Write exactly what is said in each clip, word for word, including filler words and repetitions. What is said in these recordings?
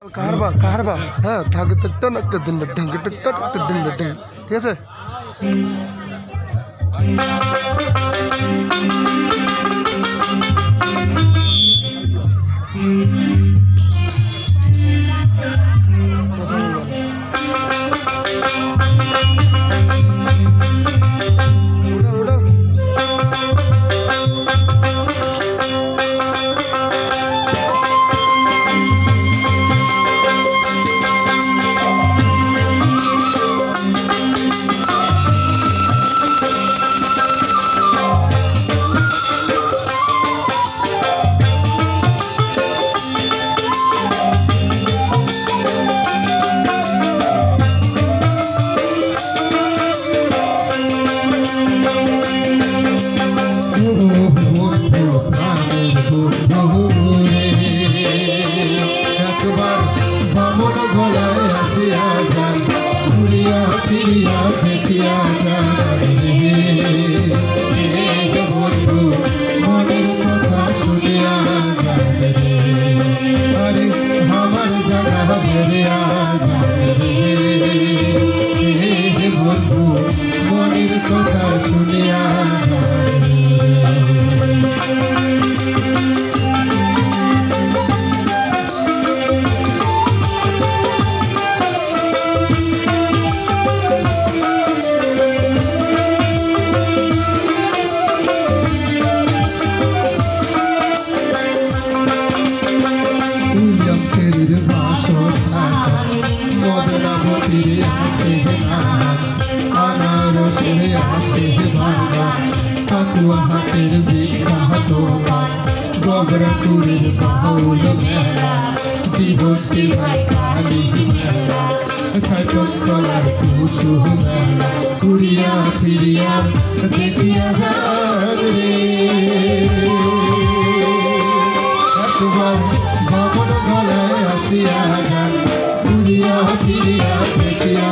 কাহারবা কাহারবা হ্যাঁ থাকে টন একটা দিন ঢং টন একটা দিন ঢং ঠিক আছে। হাতের বিখ্যাত গবরাপুরের বাউল মেলা বিভক্তি কালী মেলা ছাইতলার টুসু মেলা ঘুরিয়া ফিরিয়া দেখিয়া রে একবার ভবন গলায় আসিয়া গান ঘুরিয়া ফিরিয়া দেখিয়া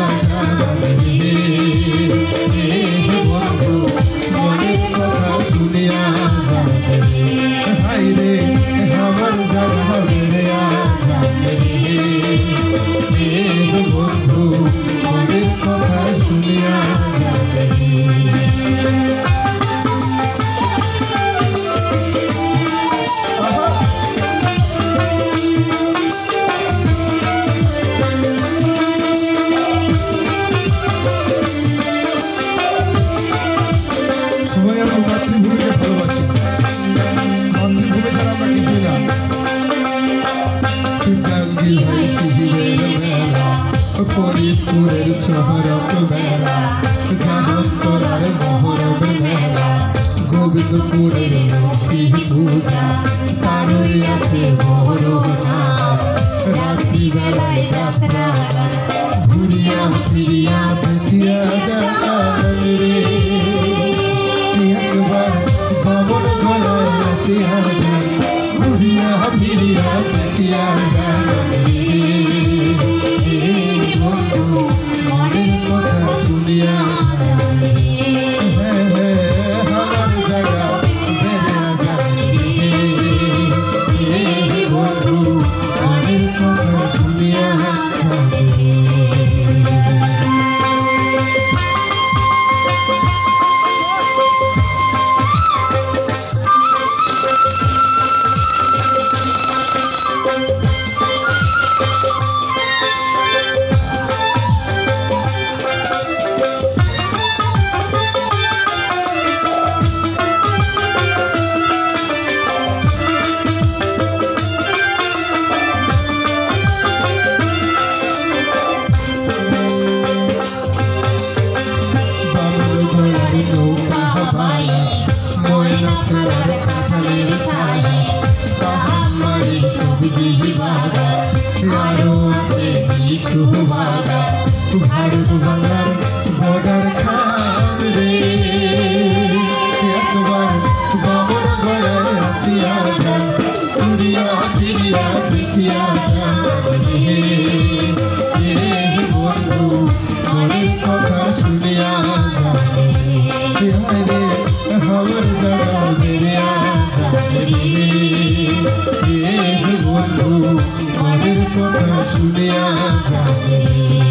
ফরিদপুরের শহরক মেলা জানতরার মহরম মেলা গোবিন্দপুরের লক্ষ্মী পূজা তারই আছে বড় রাত্রি বেলায় যাত্রা ঘুরিয়া ফিরিয়া দেখিয়া যান রে একবার ভবন গলায় আসিয়া যান ঘুরিয়া ফিরিয়া দেখিয়া যান ভারত বাংলার বর্ডার খান রে একবার বাবর গলায় আসিয়া যান ঘুরিয়া ফিরিয়া দেখিয়া যান বন্ধু মনের কথা শুনিয়া যান আমার জায়গা বেরিয়া যান বন্ধু মনের কথা শুনিয়া যাবে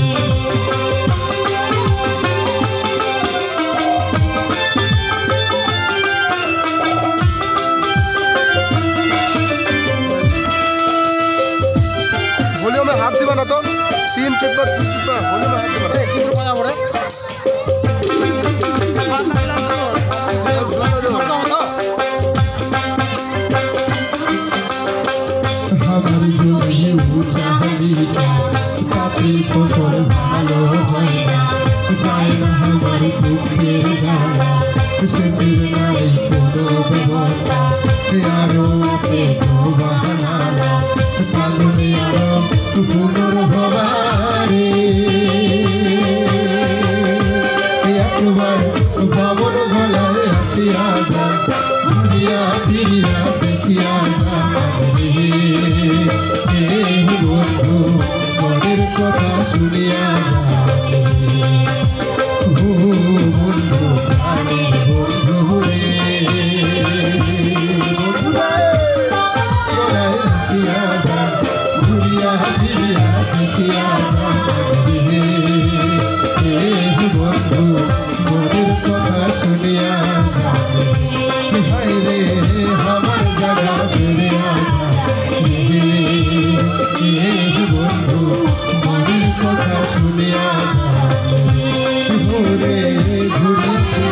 ভলিউমে হাত দিবা না তো তিন চিপা তিন চিপা ভলিউমে হাত দিবা না কি করে পড়ে আমার জমি উচাহারি পাপি ফসল ভালো হয় না যায় না আমার দুঃখের জ্বালা সেচের নাই কোনো ব্যবস্থা আরো আছে তো বাহানা কালনে আরো পুনর্ভবারে একবার বাবর গলায় আসিয়া যায় ঘুরিয়া ফিরিয়া দেখিয়া যায় বন্ধু মনের কথা শুনিয়া যাবে বন্ধু জানি বন্ধু রে গলায় আসিয়া যায় ঘুরিয়া ফিরিয়া দেখিয়া যাবে বন্ধু মনের কথা শুনিয়া যাবে হায় রে আমার জায়গা ফিরিয়া যাবে বন্ধু মনের কথা শুনিয়া যাবে ঘুরে ঘুরে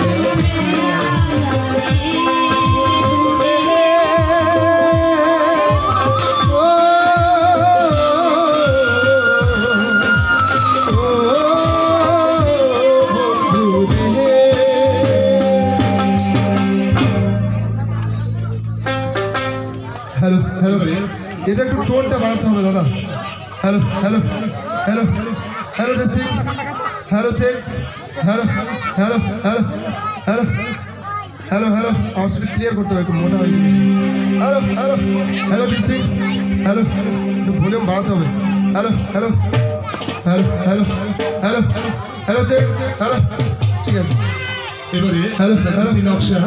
হ্যালো হ্যালো এটা একটু টোনটা বাড়াতে হবে দাদা hello hello hello hello testing hello check hello hello hello hello hello hello আওয়াজটা ক্লিয়ার করতে হবে একটু মোটা হয়ে hello hello hello testing hello একটু ভলিউম বাড়াতে হবে hello hello hello hello hello hello check hello ঠিক আছে এবারে হ্যালো হ্যালো নকশা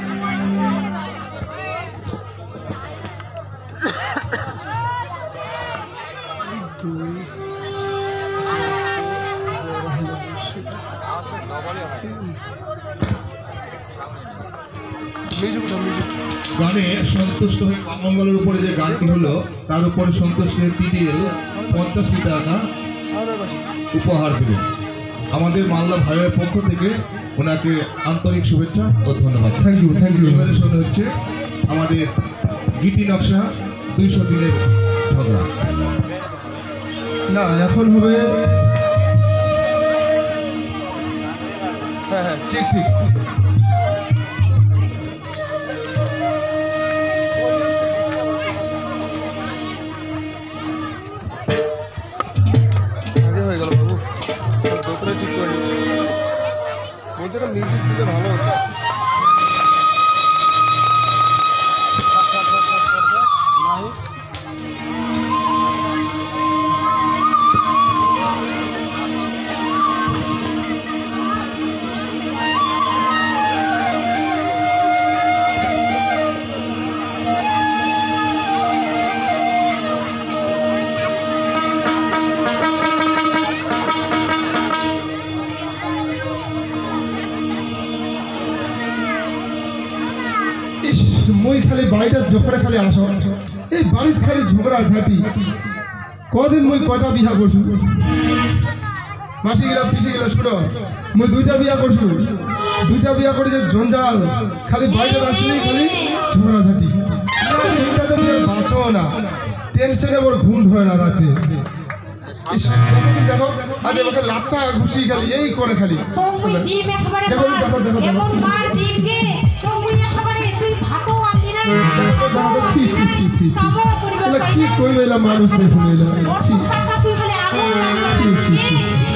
গানে সন্তুষ্ট হয়ে মঙ্গলের উপরে যে গানটি হলো তার উপরে সন্তুষ্ট হয়ে পিডিএল পঞ্চাশটি টাকা উপহার দিলেন আমাদের মালদা ভাইয়ের পক্ষ থেকে ওনাকে আন্তরিক শুভেচ্ছা ও ধন্যবাদ। থ্যাংক ইউ থ্যাংক ইউ এবারে শোনা হচ্ছে আমাদের গীতি নকশা দুইশো দিনের ঝগড়া। না এখন হবে হ্যাঁ হ্যাঁ ঠিক ঠিক আগে হয়ে গেল বাবু দোতরা ঠিক করে বলছে না মিউজিক দিলে ভালো হতো মই খালি বাড়িটা ঝগড়া খালি আসো এই বাড়ির খালি ঝগড়া ঝাঁটি কদিন মই কয়টা বিয়া করছু মাসি গেলা পিসি গেলা শুনো মই দুইটা বিয়া করছু দুইটা বিয়া করে যে জঞ্জাল খালি বাড়িটা আসলেই খালি ঝগড়া ঝাঁটি দুইটা তো বিয়ে বাঁচো না টেনশনে ওর ঘুম ধরে না রাতে ইস, দেখো কি দেখো আজ আমাকে লাত্তা ঘুষি খালি এই করে খালি দেখো দেখো দেখো দেখো ছি ছি ছি ছি ছি এলা কি কইবে এলা মানুষ দেখুন এলা ছি ছি ছি ছি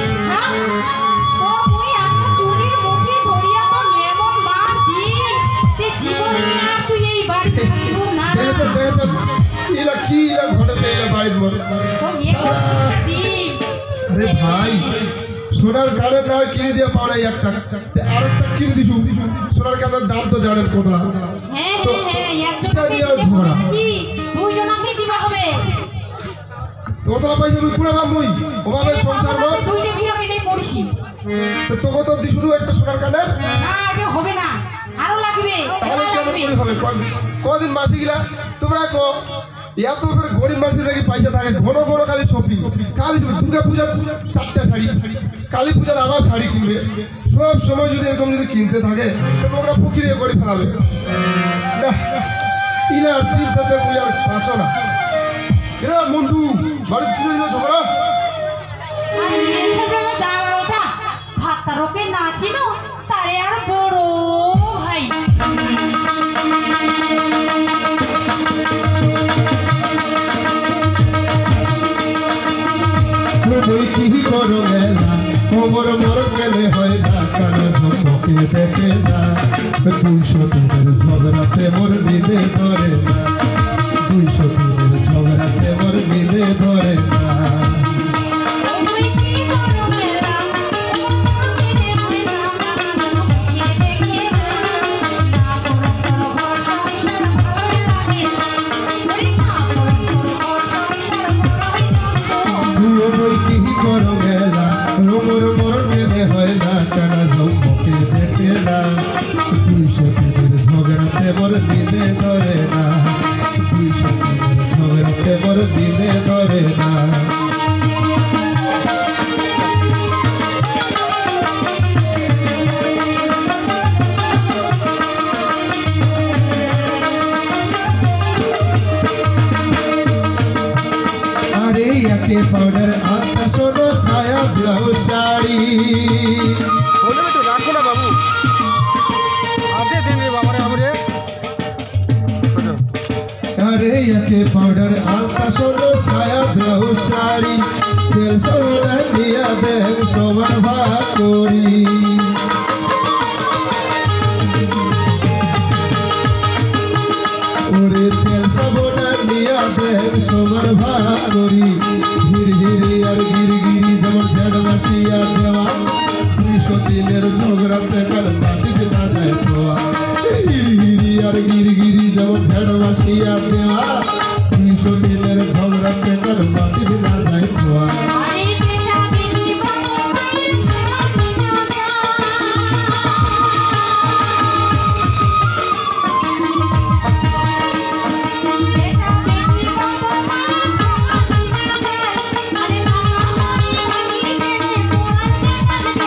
দেখো দেখো এলা কি এলা ঘটেছে এলা বাড়ির মধ্যে আরে ভাই সোনার কানের না কিনে দিয়ে পাও না একটা আর একটা কিনে দিছু সোনার কানের দাম তো জানেন কত হ্যাঁ হ্যাঁ একজনকে দিতে হবে নাকি দুইজনকে দিবা হবে তোতলা পয়সা মুই পুরা বাম মুই ওভাবে সংসার নয় দুইটা বিয়ে এনে করছি তো তোকে তো দি শুরু একটা সোনার কানের না এটা হবে না আরো লাগবে তাহলে কেমন করে হবে ক- কদিন মাসি গিলা তোমরা কো এত করে গরিব মানুষের নাকি পয়সা থাকে ঘন ঘন খালি শপিং কালী দুর্গা পূজা চারটা শাড়ি কালী পূজার আবার শাড়ি কিনবে সব সময় যদি এরকম যদি কিনতে থাকে তো ওরা পুকুরে করে ফেলাবে না, ইলা আর চিন্তাতে মুই আর পারছো না এরা বন্ধু বাড়িতে কি হইলো ঝগড়া আর যে প্রবলেমে দাঁড়ালোটা ভাতটা রোকে নাচিল তারে আর বড় ভাই তুই কি করো মেলা ওমর মর গেলে হয় না কান ঝমকে দেখে না দুইশো দিনের ঝগড়াতে মোর দিদে ধরে না দুইশো দিনের ঝগড়াতে মোর দিদে ধরে না তুই কি করো মেলা মনে হয় না মুখে দেখে না না করো করো ঘর সংসার ভালো লাগে না ওরে না করো করো ঘর সংসার ভালো লাগে না তুই কি করো মেলা ওমর মর গেলে হয় না কান ঝমকে দেখে না দুইশো দিনের ঝগড়াতে মোর দিদে ধরে না দুইশো দিনের ঝগড়াতে মোর দিদে ধরে না আরে একে পাউডার আটা সোনো সায়া ব্লাউজ শাড়ি বলে একটু রাখো না বাবু আদে দিন রে বাবারে আমরে বুঝো আরে একে পাউডার আটা সোনো সায়া ব্লাউজ শাড়ি তেল সোনা নিয়া দেন সবার ভাগ করি ওরে তেল সাবনা নিয়া দেন সবার ভাগ করি হির হিরি আর গিরি গিরি যেমন ঝাড় মাসিয়া দেওয়া দুইশো দিনের ঝগড়াতে কাল বাসিক না যায় পোয়া হির হিরি আর গিরি গিরি যেমন ঝাড় মাসিয়া দেওয়া দুইশো দিনের ঝগড়াতে কাল বাসিক না যায় পোয়া আরে বেটা বেটি বাবা ভাইয়ের বেটা বেটি বাবা আরে বাবা ভাই ভাই কেনে পড়তে পারবে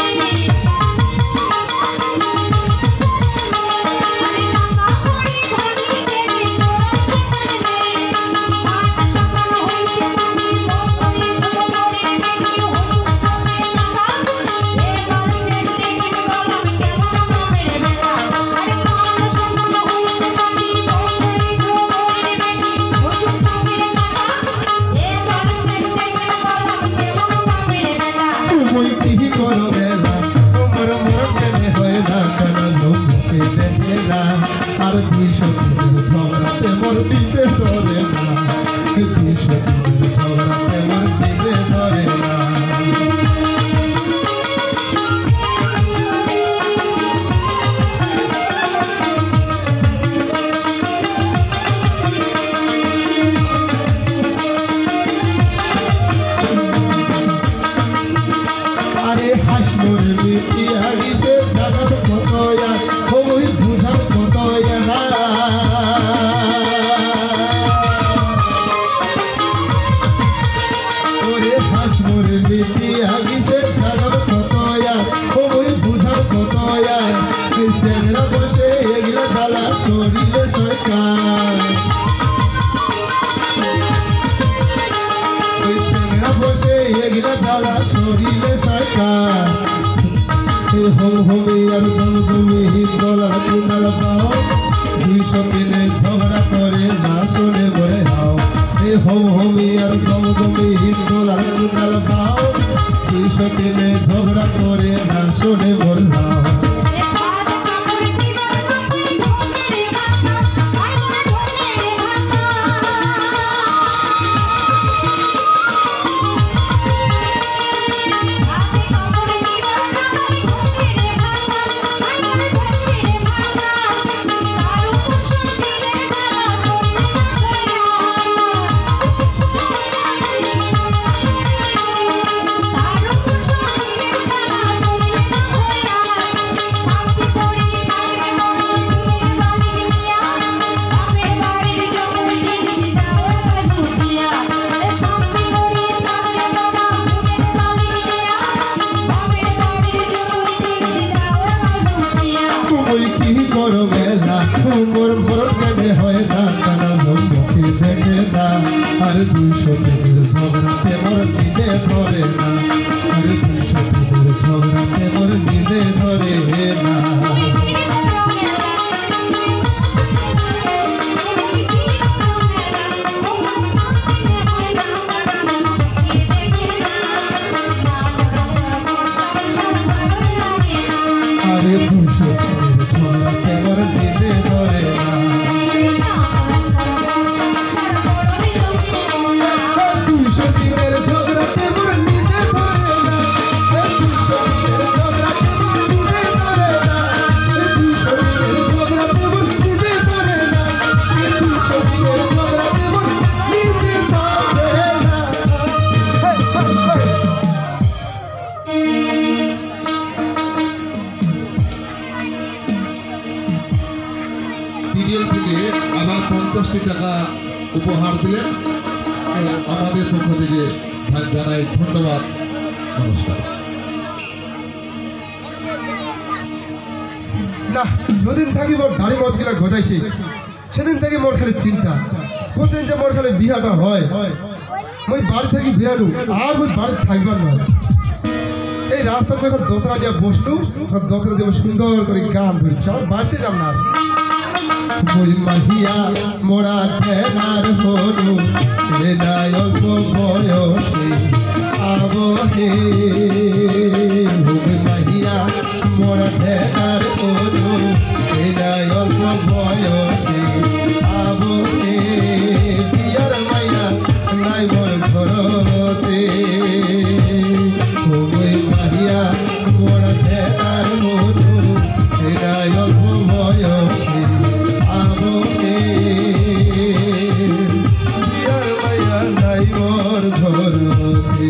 আরে বাবা ভাই ভাই কেনে পড়তে পারবে আজ সকাল হইছে তুমি বন্ধে তোমারে দেখি হুজুর তোমে নাসা এবার সে দেখি গলাম কেমন নামের বেটা আরে কাল সকাল হইছে তুমি বন্ধে তোমারে দেখি হুজুর তোমে নাসা এবার সে দেখি গলাম কেমন নামের বেটা তুই কি করো মেলা তোমার মর গেলে হয় না কান ঝমকে দেখে না আর দুইশো দিনের ঝগড়াতে মোর দিতে ধরে না দুইশো দিনের ঝগড়াতে মোর দিতে ধরে না আরে হাস মোর মিটি হাগিসে জাগাত কতয়া ওই বুঝা কতয়া না ওরে হাস মোর মিটি হাগিসে জাগাত কতয়া ওই বুঝা কতয়া এই চেংরা বসে এগলা ঢালা শরীরে সরকার ওই চেংরা বসে এগলা ঢালা শরীরে সরকার এই হোম হোমে আর দম দমে হিন্দলার কুনাল পাও দুইশো দিনে ঝগড়া করে না শোনে বলে হাও এই হোম হোমে আর দম দমে হিন্দলার কুনাল পাও দুইশো দিনে ঝগড়া করে না শোনে বলে হাও ভাত কাপড় দিবার সঙ্গে ধনে রে ভাতা আই মনে ধনে রে ভাতা ভাত কাপড় দিবার সঙ্গে ধনে রে ভাতা আই মনে ধনে রে ভাতা আর কুছু দিলে না শরীরে না পঞ্চাশটি টাকা উপহার দিলেন। আমাদের পক্ষ থেকে জানাই ধন্যবাদ, নমস্কার। না, যেদিন থাকি মোর দাড়ি মজগিলা গজাইছে সেদিন থেকে মোর খালি চিন্তা কোনদিন যে মোর খালি বিহাটা হয়। মই বাড়ি থেকে বিহানু আর মই বাড়ি থাকবার না। এই রাস্তার যখন দোতরা দিয়ে বসলু দোতরা দিয়ে সুন্দর করে গান ধরি চল বাড়িতে যাব না। ওই মাহিয়া মোরা ঠেনার হলু এ নাই অল্প বয়সে আবো হে। ওই মাহিয়া মোরা ঠেনার হলু এ নাই অল্প বয়সে আবো হে। বিয়ার মাইয়া নাই মোর ঘরতে ওই মাহিয়া মোরা ঠেনার হলু এ নাই অল্প বয়সে আবো হে। বিয়ার মাইয়া নাই মোর ঘরতে।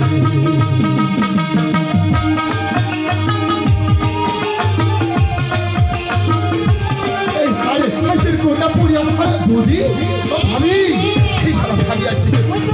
বৌদি ভাবি এই শালা ভাবি আছে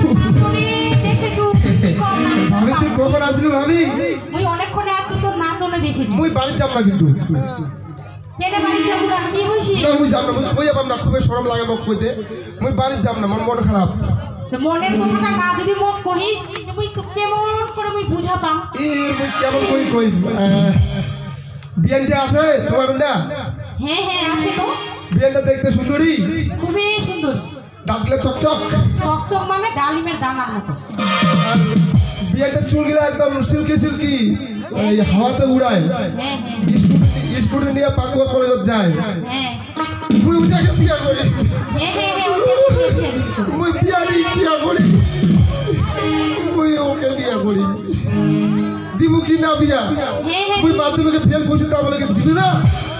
ভাবি তুই কখন আসলি ভাবি? মুই অনেকক্ষণে আছি তোর নাচ চলে দেখেছি। মুই বাড়ি যাব না কিন্তু কেনে বাড়ি যাবো না কি হইছে? না মুই যাব না, মুই কই যাবাম না, খুবই শরম লাগে মোক কইতে। মুই বাড়ি যাব না, মন মন খারাপ। তো মনের কথাটা না যদি মত কহিস মুই কেমন করে মুই বুঝাতাম। এই মুই কেমন কই কই বিয়ানটা আছে তোমার না? হ্যাঁ হ্যাঁ আছে তো। বিয়ানটা দেখতে সুন্দরী, খুবই সুন্দর, দাঁতলে চকচক, চকচক মানে ডালিমের দানার মতো। আর বিয়ানটা চুলগুলা একদম সিল্কি সিল্কি, এই হাওয়াতে উড়ায়। হ্যাঁ হ্যাঁ স্কুটি নিয়ে পাকুয়া কলেজ যায়। হ্যাঁ মুই উঠাকে বিয়া করি, হ্যাঁ হ্যাঁ হ্যাঁ ওই যে বিয়ে দিয়ে দিস। মুই বিয়ারি বিয়া করি, মুই ওকে বিয়া করি। দিবু কি না বিয়া? হ্যাঁ হ্যাঁ মুই মাধ্যমিকে ফেল বসে তা বলে দিবি না?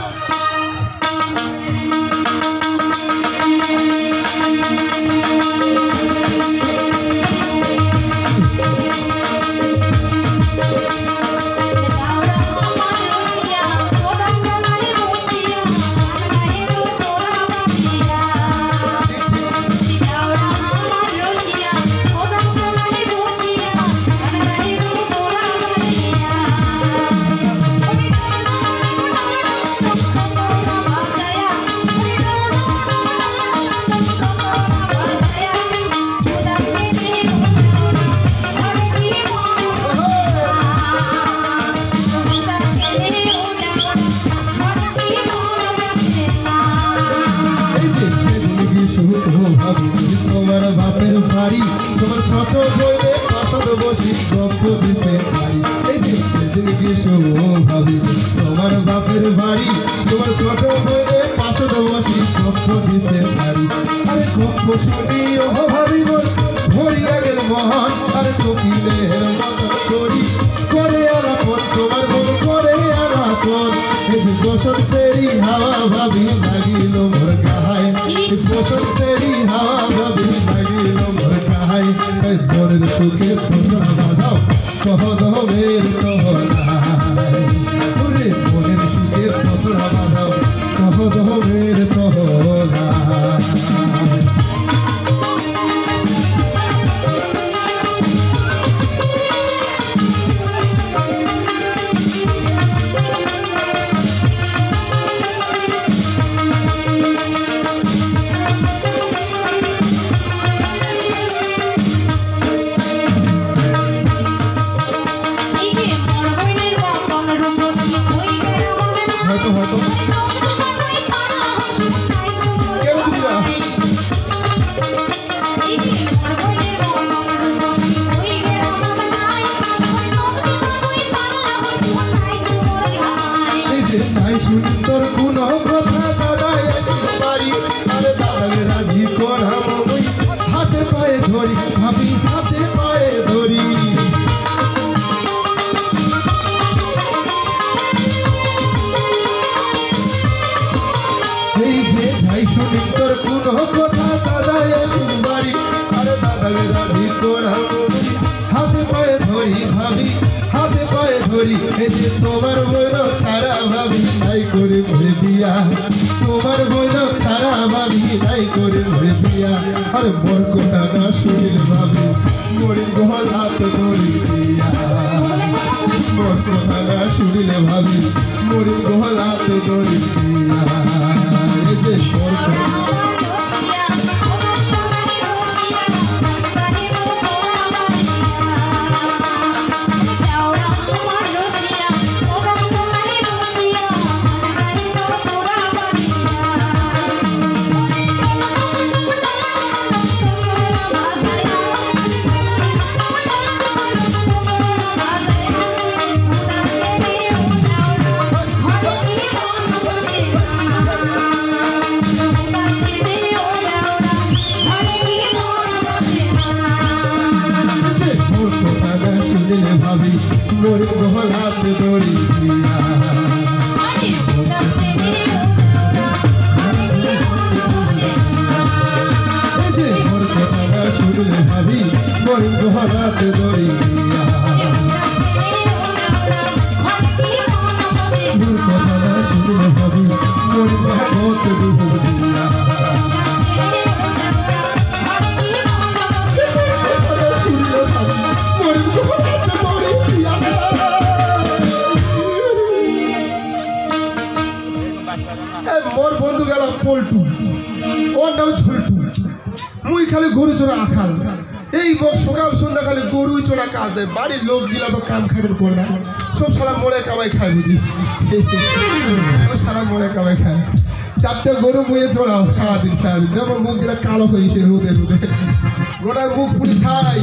তোমার বাপের বাড়ি তোমার ছোট বইলে পাশদ বসি গপ্প দিতে পারি। এই যে সেদিন কিছু ভাবি তোমার বাপের বাড়ি তোমার ছোট বইলে পাশদ বসি গপ্প দিতে পারি। আরে গপ্প শুনি ও ভাবি বল ভরিয়া গেল মহান। আরে কোকিলের মতন করি করে আলাপন তোমার বল করে আলাপন। এই যে বসন্তেরই হাওয়া ভাবি লাগিল মোর গাহায়, বসন্তেরই হাওয়া ভাবি লাগিল মোর গাহায়। মনের সুখে তোমরা বাজাও সহদমের তহলায়, ওরে মনের সুখে তোমরা বাজাও সহদমের তহলায়। হয়তো হয়তো কেউ বুঝা নাই সুন্দর কোন কথা দাদাই পারি। আরে দাদাকে রাজি করাম ওই হাতে পায়ে ধরি ভাবি হাতে পায়ে ধরি। এই যে ভাই সুন্দর কোন কথা দাদাই বাড়ি। আরে দাদাকে রাজি করাম ওই হাতে পায়ে ধরি ভাবি হাতে পায়ে ধরি। এই যে তোমার বইল ছাড়া ভাবি নাই করে ভরে দিয়া, তোমার বইল ছাড়া ভাবি নাই করে ভরে আরে মোর কথা না শুনিলে ভাবি মরি গলাত দড়ি দিয়া মোর কথা না শুনিলে ভাবি মরি গলাত দড়ি দিয়া এই যে মোর কথা ভাবি মোর গলাত দড়ি দিয়া মোর কথা শুনলে ভাবি মোর গলাত দড়ি দিয়া মোর কথা শুনলে ভাবি মোর গলাত দড়ি দিয়া মোর বন্ধু গেল পল্টু ওর নাম ঝুলটু মুই খালি গরু চোরা আখাল এই মোর সকাল সন্ধ্যা খালি গরু চোরা কাজ দেয় বাড়ির লোক গিলা তো কাম খাইবেন করে না সব সারা মোড়ে কামাই খায় বুঝি সারা মোড়ে কামাই খায় চারটে গরু মুয়ে চড়াও সারাদিন সারাদিন যেমন মুখ গিলা কালো হয়েছে রোদে রোদে গোটার মুখ পুরি ছাই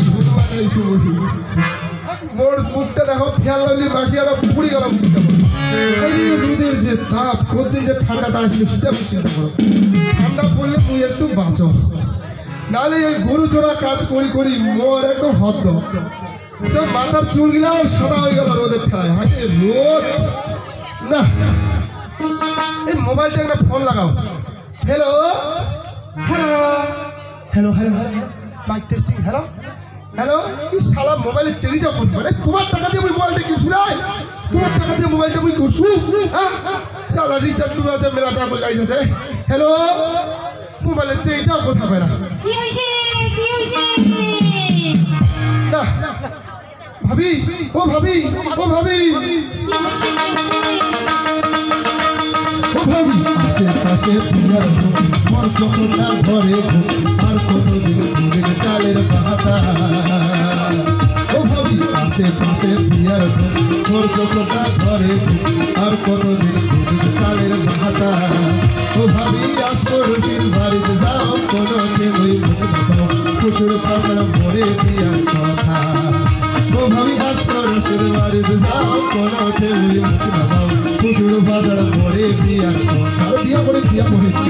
মোর মুখটা দেখো খেয়াল লাগলি বাকি আরো পুরি গেল মুখটা রোদের যে তাপ প্রতিদিন যে ঠান্ডাটা আসলে সেটা চিন্তা করো ঠান্ডা পড়লে তুই একটু বাঁচো নাহলে এই গরু চোরা কাজ করি করি মোর একদম হদ্দ সব মাথার চুলগুলাও সাদা হয়ে গেল রোদের খেলায় হাসে রোদ না এই মোবাইলটা একটা ফোন লাগাও hello hello hello hello hello mike testing hello hello কি শালা মোবাইলের চেরিটা করতে পারে তোমার টাকা দিয়ে ওই মোবাইলটা কি শুনাই তোমার টাকা দিয়ে মোবাইলটা মুই করছু হ্যাঁ চালা রিচার্জ করে আছে মেলা টাকা করে লাগাইছে হ্যালো মোবাইলের চেরিটাও কথা পায় না কি হইছে কি হইছে না ভাবি ও ভাবি ও ভাবি কি হইছে ও ভাবি আশেপাশে পিয়ার মোর সকলটা ঘরে আর কতদিন ঘুরে চালের পাতা ও ভাবি আশেপাশে পিয়ার মোর সকলটা ঘরে আর কতদিন ঘুরে চালের পাতা ও ভাবি আজ করছিস বাড়িতে যাও কোনো কেউই প্রচুর পাশার ভরে পিয়ার কথা ও ভাবি আজ করছিস বাড়িতে যাও কোনো কেউই প্রচুর বাজার ভরে পিয়ার কথা বিয়া করে বিয়া করেছি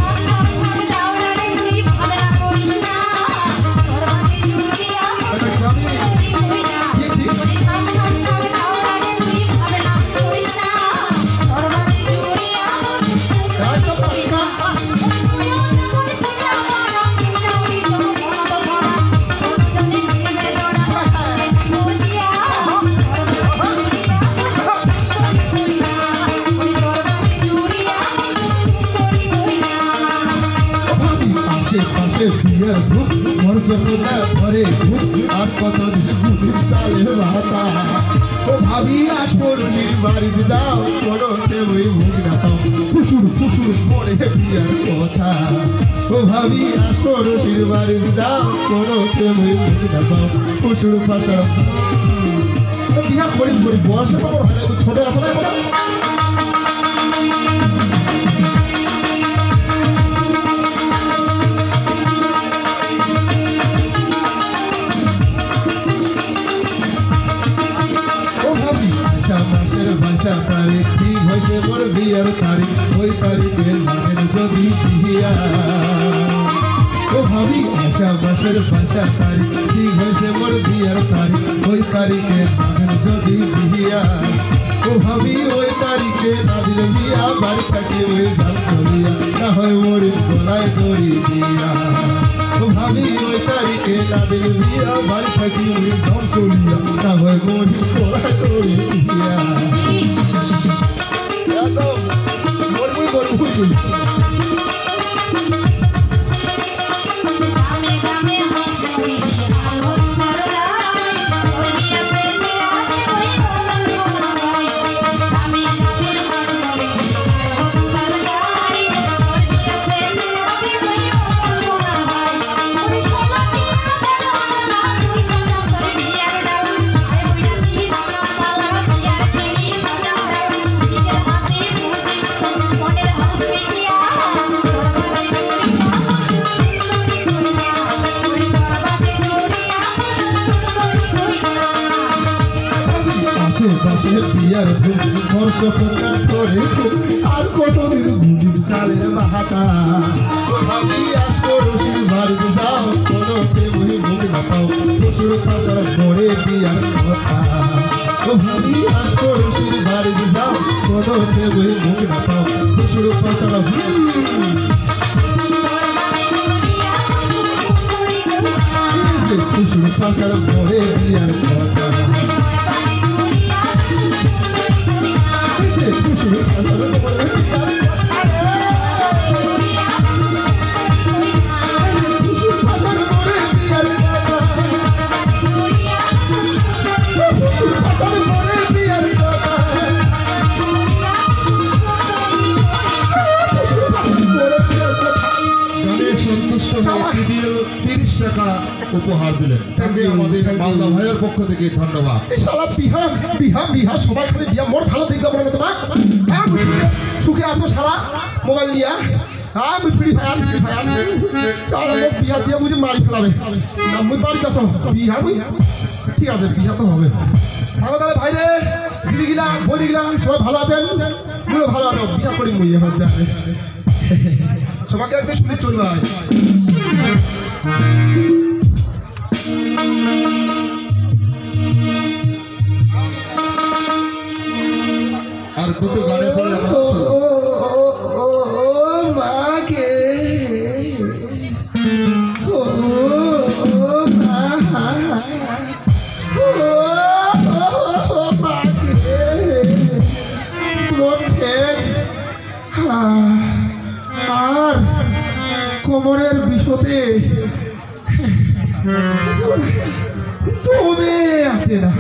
পিয়ার ভূত মোর সকলটা ঘরে ভূত আর কতদিন চালের ভাতা ও ভাবি আজ পড়লির বাড়িতে যাও কোনো কেউই মুখ না পাও ফুসুর ফুসুর পড়ে বিয়ার কথা ও ভাবি আজ পড়লির বাড়িতে যাও কোনো কেউই মুখ না পাও ফুসুর ফাঁসা বিয়া করি করি বয়সে তো ছোট আসলে ভাষা তারিখ ঠিক হয়েছে মোর বিয়ার তারিখ ওই তারিখে নামের যদি বিয়া ও ভাবি আশা মাসের ভাষা তারিখ ঠিক হয়েছে মোর বিয়ার তারিখ ওই তারিখে নামের যদি বিয়া ও ভাবি ওই তারিখে না দিলে বিয়া বাড়ি থাকে ওই গান চলিয়া না হয় মোর গলায় দড়ি দিয়া ও ভাবি ওই তারিখে না দিলে বিয়া বাড়ি থাকে ওই গান চলিয়া না হয় মোর গলায় দড়ি দিয়া মরবই মরবই বাজে বাসে বিয়ার ধুম বর্ষ কন্যা করে আর কতদিন গুলির চালের বাহাতা ভাবি আসবো রসির বাড়িতে যাও কোনো কেবলি মুখ না পাও প্রচুর পাশার পরে বিয়ার কথা ও ভাবি আসবো রসির বাড়িতে যাও কোনো কেবলি মুখ না পাও প্রচুর পাশার প্রচুর পাশার পরে বিয়ার কথা তিরিশ টাকা উপহার দিলেন তাকে আমাদের মালদা ভাইয়ের পক্ষ থেকে ধন্যবাদ। শালা বিহা বিহা বিহা সবাই খালি বিয়া মোর ভালো দেখবে বলে তোমার হ্যাঁ সুখে আছো শালা মোবাইল নিয়া হ্যাঁ আমি ফ্রি ফায়ার ফ্রি ফায়ার কারণ আমার বিহা দিয়ে বুঝে মারি ফেলাবে না মুই বাড়িতে আসো বিহা মুই ঠিক আছে বিহা তো হবে থাকো তাহলে ভাই রে দিদি গিলা বই গিলা সবাই ভালো আছেন মুইও ভালো আছো বিহা করি মুই এখন সবাইকে একটু শুনে চলবে আর দুটো গানে পড়ে মাকে ও মাকে আর কোমরের বিষতে তুমি আসে না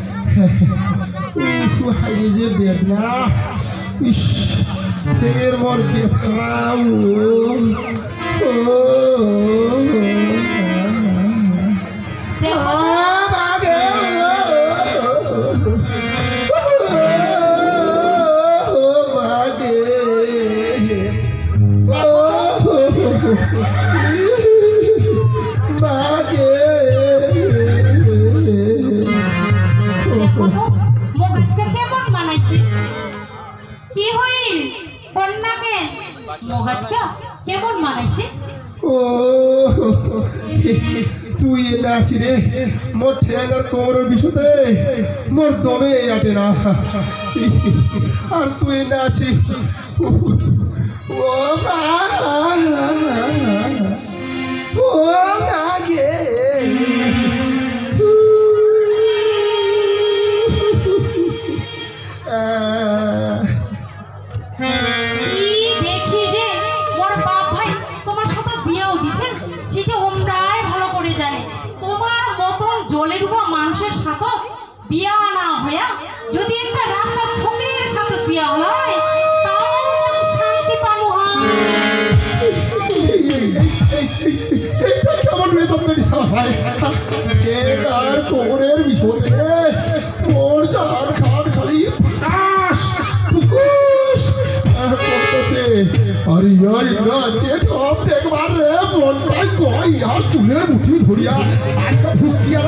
হাইরে যে বেদনা ইস এর মর ব্যথা ও কেমন মানাইছে ও তুই এটা আছি রে মোর ঠেঙ্গার কোমরের বিষতে মোর দমে আটে না আর তুই না আছি ও মা ও মা গে মানুষের সাথে বিয়া না হইয়া যদি একটা রাস্তা ফকিরের সাথে বিয়া হয় তাহলে শান্তি পাবো। কেমন মেজাজ করিস ভাই আর কোমরের বিষয়ে মোর চার খাট খালি ফুটাস ফুকুস করতেছে আরে ইয়ার ইন্দ্রা আছে সব দেখবার রে মনটাই কই আর চুলে মুঠি ধরিয়া আজকে ফুকিয়া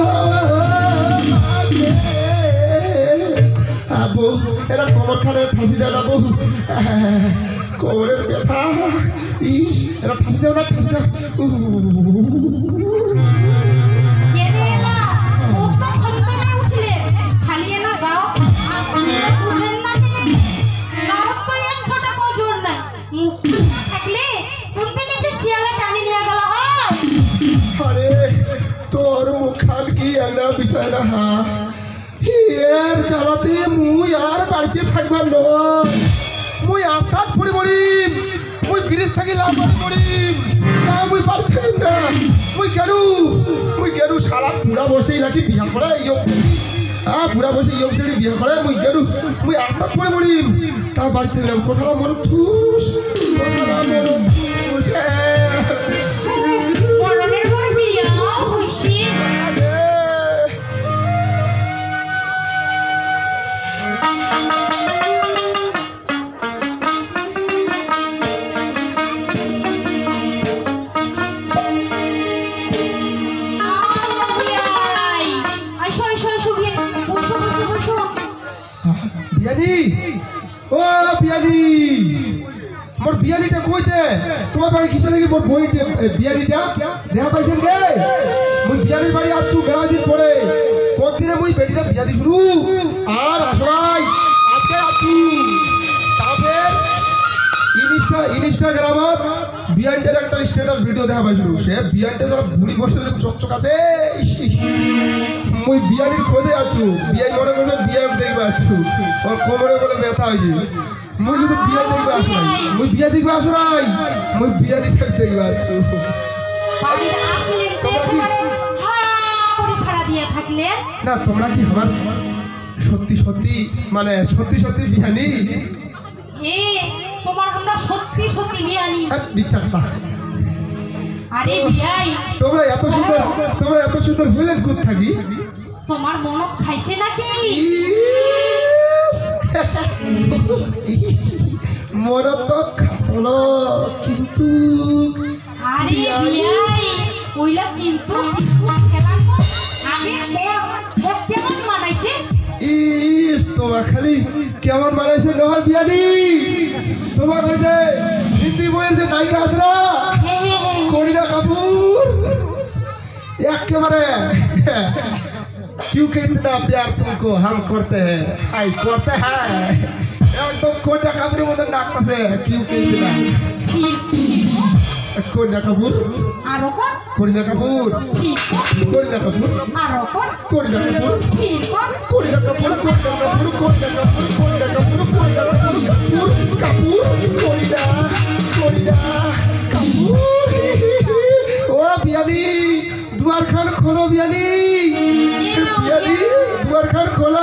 আবু এরা কোমর খানে ফাঁসি দেয় না বহু কোমরের ব্যথা ইস এরা ফাঁসি দেও না ফাঁসি দাও তোর মুখান কি একটা বিষয় না হা এর জ্বালাতে মুই আর বাড়িতে থাকবার নয় মুই আস্থাত পড়ে মরিম মুই ব্রিজ থাকি লাভ মরিম তা মুই বাড়ি থাকিম না মুই গেলু মুই গেলু সারা পুরা বসেই নাকি বিয়া করে ইয়ক হ্যাঁ পুরা বসে ইয়ক ছেড়ে বিয়া করে মুই গেলু মুই আস্থাত পড়ে মরিম তা বাড়ি থেকে কোথাও মর থুস কোথাও মর থুস বসো বসো বসো বিয়ানি ও বিয়ানি মোর বিয়ানিটা কইতে তোমার বাড়ি কিসে লাগি মোর বইতে বিয়ানিটা দেখা পাইছেন গে মুই বিয়ানির বাড়ি আছু মেলা দিন পরে কতদিনে মুই বেটিটা বিয়া দি শুরু আর আসরাই আজকে আছু তবে ইনস্টা ইনস্টাগ্রামত বিয়ানটার একটা স্ট্যাটাস ভিডিও দেখা পাইছিল সে বিয়ানটা যারা বুড়ি বসে চকচক আছে মুই বিয়ানির খোঁজে আছু বিয়াই মনে করবে বিয়া দেখবে আছু ওর কোমরে বলে ব্যথা হয়েছে মুই কিন্তু বিয়া দেখবে আসো নাই মুই বিয়া দেখবে আসো নাই মুই বিয়ানি ঠিক দেখবে আছু বাড়ির আসলেন একেবারে পরীক্ষা দিয়ে থাকলেন না তোমরা কি আমার সত্যি সত্যি মানে সত্যি সত্যি বিয়ানি হে তোমার আমরা সত্যি সত্যি বিয়ানি বিচারটা আরে বিয়াই তোমরা এত সুন্দর তোমরা এত সুন্দর হইলেন কোথা থাকি তোমার মন খাইছে নাকি মনে তো খাসলো কিন্তু আরে বিয়াই ওইলা কিন্তু খেলাম আগে ওর কেমন মানাইছে ইস তোমার খালি কেমন বানাইছে নহয় বিয়ানি তোমার ওই যে হিন্দি বইয়ের যে নায়িকা আছে না করিনা কাপুর একেবারে क्योंकि इतना प्यार तुमको हम करते हैं आई करते हैं एकदम करिना कापुर মতন ডাকতেছে क्योंकि इतना করিনা কাপুর আরো কোন করিনা কাপুর করিনা কাপুর আরো কোন করিনা কাপুর ঠিক কোন করিনা কাপুর করিনা কাপুর করিনা কাপুর করিনা কাপুর করিনা কাপুর কাপুর করিনা করিনা কাপুর ও বিয়ানি দুয়ার খান খোলো বিয়ানি বিয়ানি দুয়ার খান খোলো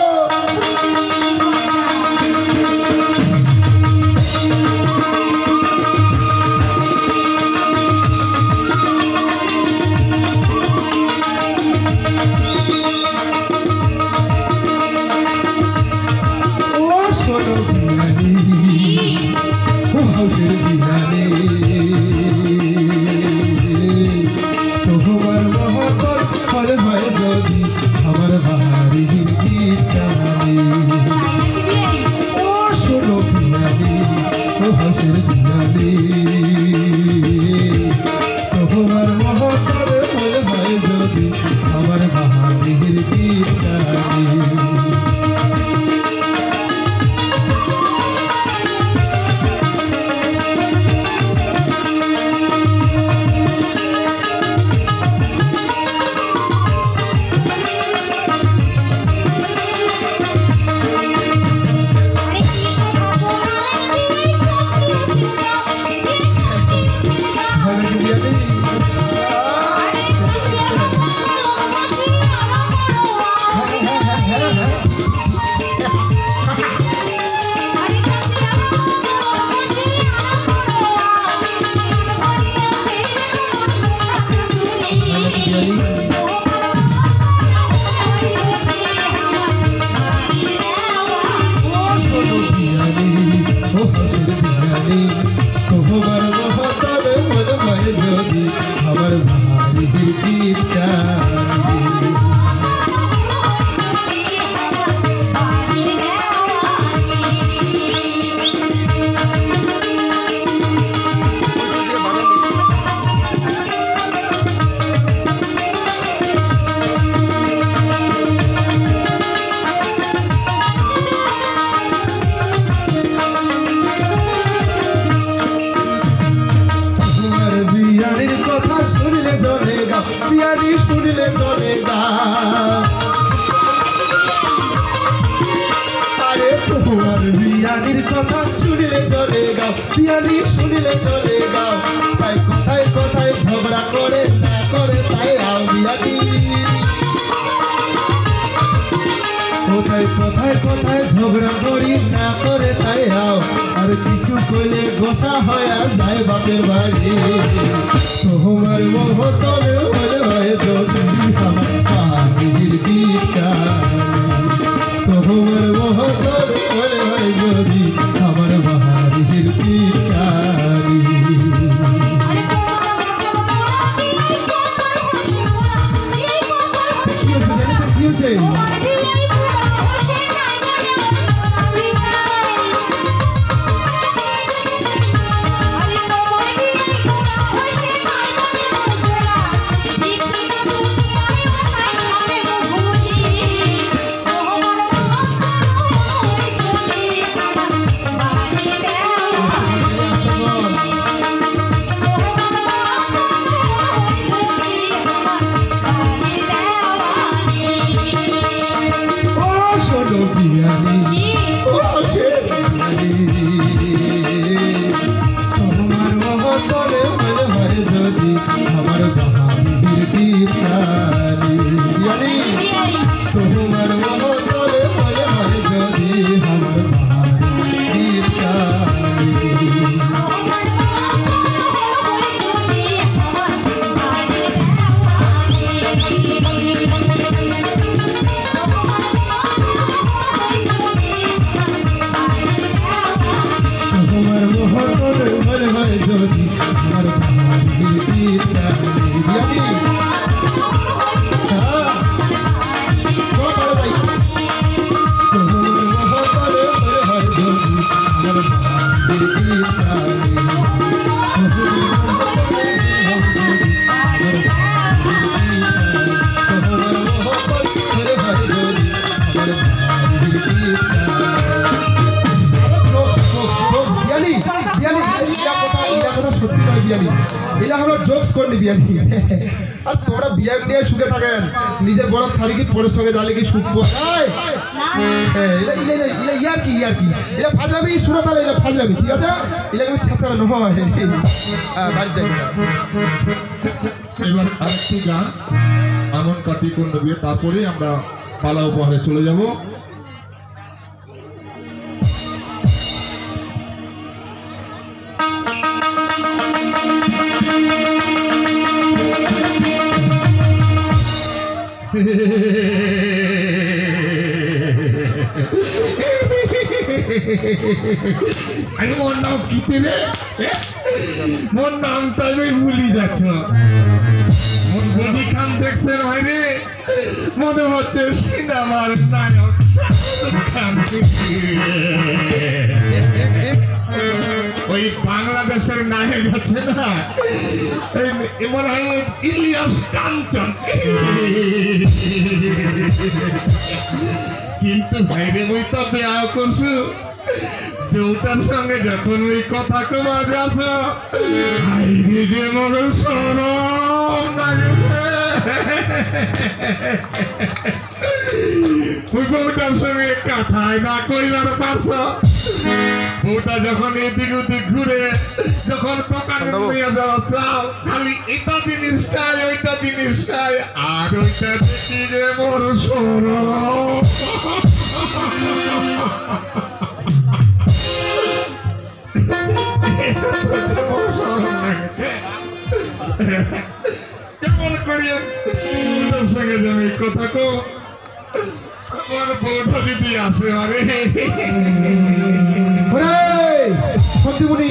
বিয়ানি শুনিলে চলে গাও তাই কোথায় কোথায় ঝগড়া করে না করে তাই আও বিয়ানি কোথায় কোথায় কোথায় ঝগড়া করি না করে তাই আও আর কিছু কইলে গোসা হয়ে যায় বাপের বাড়ি তোমার মোহ তবে হলে হয় যদি আমার পাখির গীতা তোমার মোহ তবে হলে হয় যদি আমার বাড়ির পিতারি কি হচ্ছে কি হচ্ছে তোমার মহতরে বলে হয় যদি আমার বাড়ির কালি। তোমার মহতরে বলে হয় যদি আমার বাড়ির কালি। আর তোমরা বিয়ে নিয়ে সুখে থাকেন, নিজের বরফ ছাড়ি কি পরের সঙ্গে জালে কি সুখ ইয়ার কি ইয়ার কি এটা ফাজলামি শুনে তাহলে এটা ফাজলামি, ঠিক আছে? এটা কিন্তু ছাড়া নয়। হ্যাঁ বাড়ি যাই। এবার আরেকটি গান আমন কাটি কুণ্ড দিয়ে, তারপরে আমরা পালা উপহারে চলে যাব। আরে মোর নাম কি রে? মোর নামটা আমি ভুলি যাচ্ছ। মোর বডি খান দেখছেন ভাইরে, মনে হচ্ছে সিনেমার নায়ক শাহরুখ খান। ওই বাংলাদেশের নায়ক আছে না, মনে হয় ইলিয়াস কাঞ্চন। কিন্তু ভাইরে ওই তো বিয়া করছু, দেউটার সঙ্গে যখন ওই কথা কমা যাচ্ছ, ভাইরে যে মনে সরম লাগছে। ওই বউটার সঙ্গে কথায় না কইবার পারছ। বউটা যখন এদিক ওদিক ঘুরে যখন দোকানে নিয়ে যাওয়া চাও, খালি এটা জিনিস খায় ওইটা জিনিস খায়, আর ওইটা দেখি যে মোর সরম। কেমন করিয়া তোর সঙ্গে যাবে কথা কো, আমার বউটা যদি আসে আরে সত্যিমণি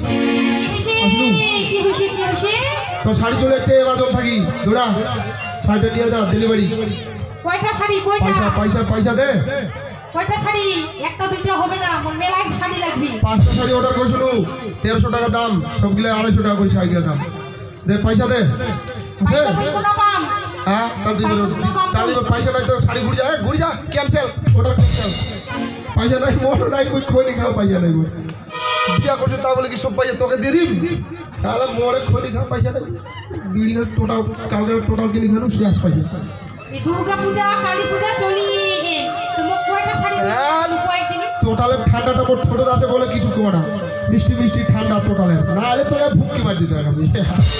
তো শাড়ি চলে যাচ্ছে, বাজন থাকি দৌড়া শাড়িটা নিয়ে যা ডেলিভারি। কয়টা শাড়ি? কয়টা? পয়সা পয়সা পয়সা দে। কয়টা শাড়ি? একটা দুইটা হবে না, মোর মেলায় শাড়ি লাগবে। পাঁচটা শাড়ি অর্ডার করেছিল, তেরোশো টাকা দাম, সবগুলো আড়াইশো টাকা করে শাড়িগুলো দাম। দে পয়সা দে। আছে? হ্যাঁ তাহলে দিবি তাহলে পয়সা নাই তো শাড়ি ঘুরে যা, ঘুরে যা ক্যান্সেল, অর্ডার ক্যান্সেল। পয়সা নাই মোর নাই, ওই খনি খাও পয়সা নাই। বিয়া করছে তা বলে কি সব পয়সা তোকে দিয়ে দিম? তাহলে মোরে খনি খাও পয়সা নাই, বিড়ি টোটাল কালকে টোটাল কিনে খানো শেষ পয়সা। দুর্গা পূজা কালী পূজা চলি তোমার কয়টা শাড়ি দিবি? টোটালের ঠান্ডাটা মোট ছোট আছে বলে কিছু কমে না, মিষ্টি মিষ্টি ঠান্ডা টোটালের, না হলে তো ভুক্কি মার দিতে হয়। আমি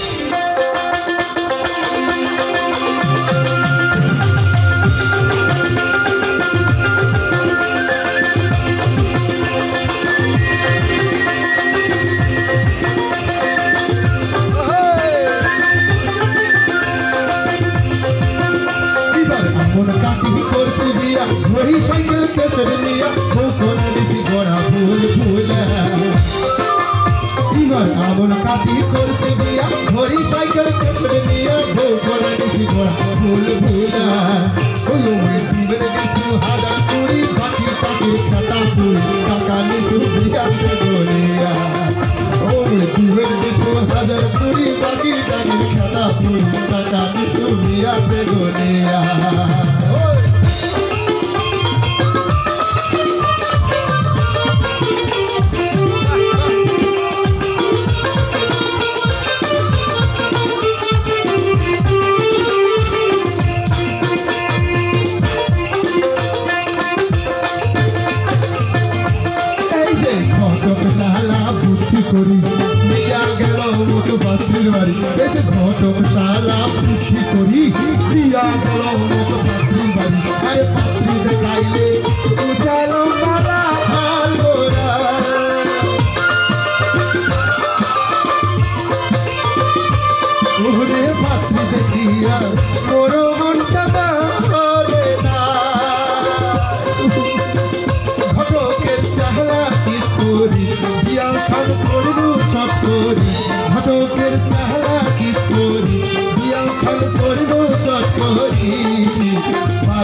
वही साइकिल के सदनिया वो सोना दिसी गोरा भूल भूला इमर आवन काटी करसे बिया वही साइकिल के सदनिया वो सोना दिसी गोरा भूल भूला ओयो में जीवन दिसु हादर पूरी बाकी बाकी खाता पूरी काका निसु बिया के गोरिया ओ में जीवन दिसु हादर पूरी बाकी बाकी खाता पूरी काका निसु बिया के गोरिया। করি দিয়া গেল মুখ পাত্রীর বাড়ি, এতে ঘটক শালা পুষ্টি করি দিয়া গেল মুখ পাত্রীর বাড়ি। আরে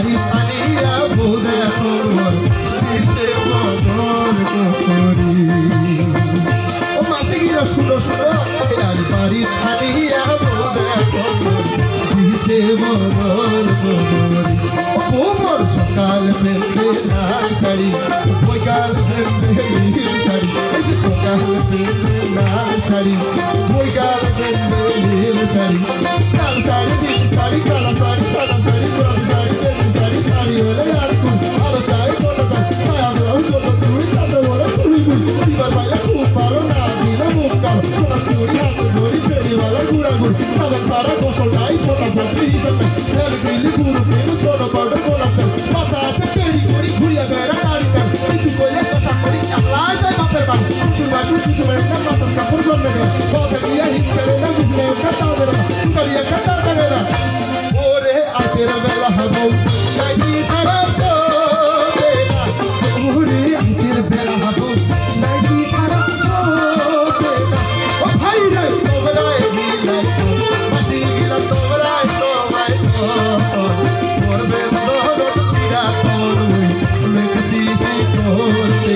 বাড়ি আনিয়া বউ দেখো দিতে বদল করি ও মাসি গিরা শুনো শুনো আর বাড়ি আনিয়া বউ দেখো দিতে বদল করি ও বউর সকাল পেতে লাল শাড়ি বৈকাল পেতে নীল শাড়ি এই যে সকাল পেতে লাল শাড়ি বৈকাল পেতে নীল শাড়ি লাল শাড়ি নীল শাড়ি কালা শাড়ি সাদা শাড়ি গোলাপ শাড়ি বেগুন শাড়ি শাড়ি হলে আর কুল আরো শাড়ি কোটা শাড়ি ছায়া ব্লাউজ কোটা চুড়ি তাতে বলে চুড়ি গুল দিবার বাইরে খুব ভালো না দিলে মুখ কালো কোটা চুড়ি হাতে ধরি ফেরিওয়ালা গুড়া গুড় তাদের সারা গোসল নাই কোটা শাড়ি হিসেবে হেল গিলি গুরু প্রেম সোনা পাউডার গোলাপ শাড়ি মাথা আছে পেরি করি ঘুরিয়া বেড়া নাড়ি কান কিছু কইলে কথা করি চালাই যায় বাপের বাড়ি কিছু বাড়ি কিছু বাড়ি না পাতার কাপড় জন্মে গেল কথা গিয়া হিট করে না বুঝলে কাটা দেবে না করিয়া কাটা দেবে না ওরে আতের বেলা হবো নাইটি ছাড়া চলে না ওরে আতের বেলা হবো নাইটি ছাড়া চলে না ও ভাই রে তোমরাই দিলাই মাসি গিলা তোমরাই তোমরাই করবে দরদ চিরা তোর মেকসি করতে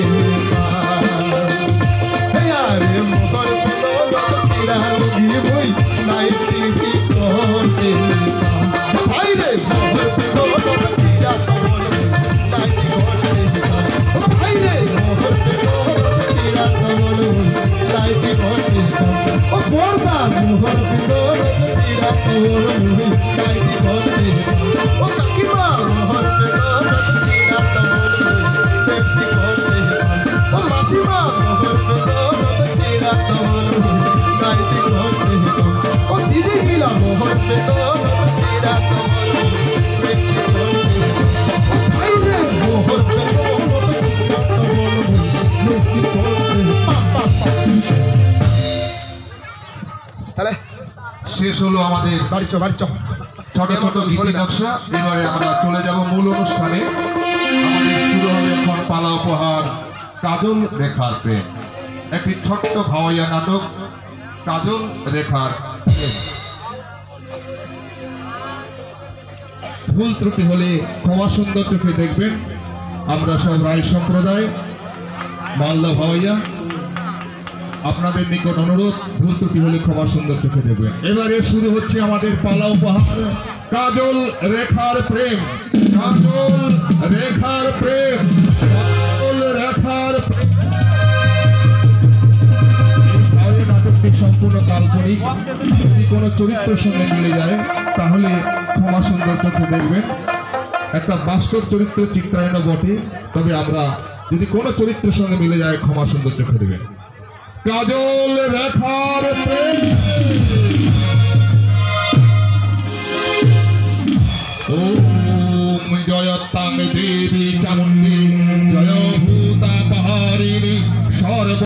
আরে মোহর দরদ চিরা দিবই নাইটি করতে ভাই রে মোহর দরদ চিরা তোর নাইটি করতে ভাই রে মোহর দরদ চিরা তোর নাইটি করতে ও বড়দা মোহর দরদ চিরা তোর নাইটি করতে ও কাকিমা মোহর দরদ চিরা তোর ট্যাক্সি করতে ও মাসিমা মোহর দরদ চিরা তোর নাইটি করতে ও দিদি গিলা মোহর দরদ চিরা তোর ট্যাক্সি করতে ভাই রে মোহর দরদ চিরা তোর ট্যাক্সি করতে পা পা পা তাহলে শেষ হলো আমাদের বাড়ি চ বাড়ি চ ছোট ছোট গীতি নকশা। এবারে আমরা চলে যাব মূল অনুষ্ঠানে। আমাদের শুরু হবে এখন পালা উপহার কাজল রেখার প্রেম, একটি ছোট্ট ভাওয়াইয়া নাটক কাজল রেখার প্রেম। ভুল ত্রুটি হলে ক্ষমা সুন্দর চোখে দেখবেন। আমরা সব রায় সম্প্রদায় মালদা ভাওয়াইয়া আপনাদের নিকট অনুরোধ, ভুল ত্রুটি হলে ক্ষমা সুন্দর চোখে দেখবেন। এবারে শুরু হচ্ছে আমাদের পালা উপহার কাজল রেখার প্রেম। কাজল রেখার প্রেম, কাজল রেখার প্রেম। এই নাটকটি সম্পূর্ণ কাল্পনিক। যদি কোনো চরিত্রের সঙ্গে মিলে যায় তাহলে ক্ষমা সুন্দর চোখে দেখবেন। একটা বাস্তব চরিত্র চিত্রায়ণ বটে, তবে আমরা যদি কোনো চরিত্রের সঙ্গে মিলে যায় ক্ষমা সুন্দর চোখে দেবেন। কাজল রেখার প্রেম। ওম জয়তাং দেবী চামুণ্ডী